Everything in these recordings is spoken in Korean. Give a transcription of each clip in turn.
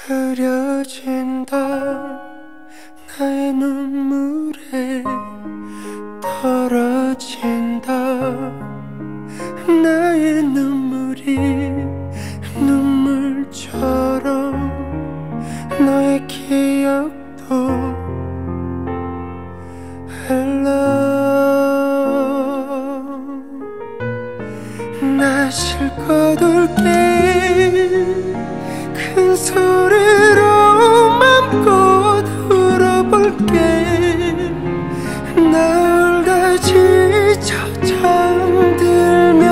흐려진다 나의 눈물에 떨어진다 나의 눈물이 눈물처럼 너의 기억도 나 실컷 울게 큰 소리로 맘껏 울어볼게 나 울다 지쳐 잠들면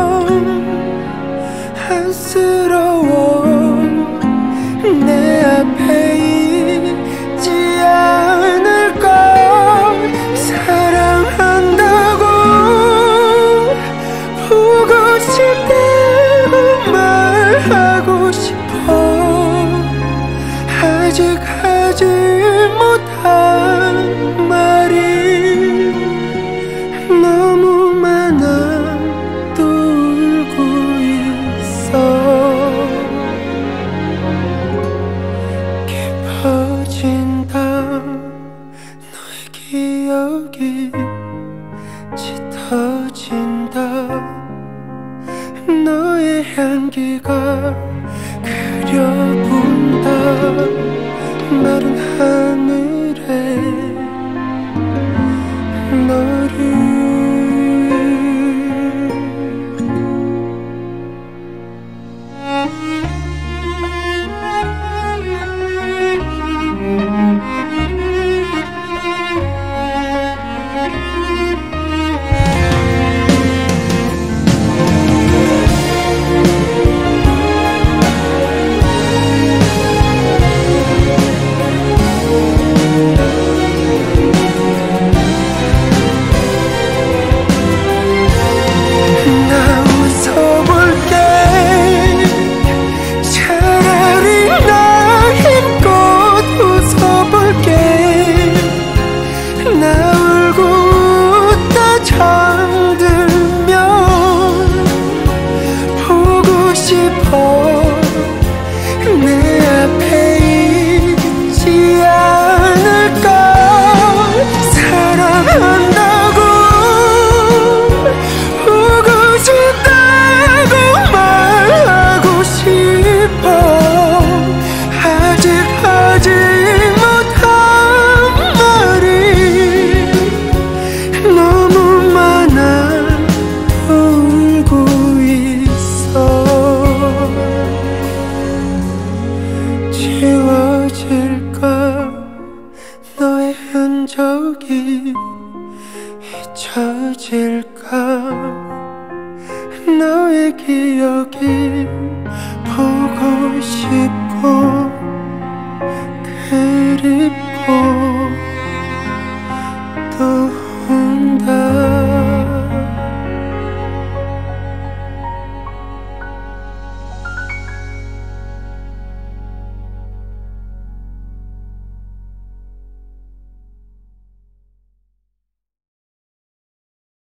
안쓰러워 내 앞에 있지 않을 걸 사랑한다고 보고 싶다고 말하고 싶어 아직 하지 못한 말이 너무 많아 또 울고 있어 깊어진다 너의 기억이 짙어진다 너의 향기가 그려본다 마른 하늘에 너를 지워질까 너의 흔적이 잊혀질까 너의 기억이 보고 싶고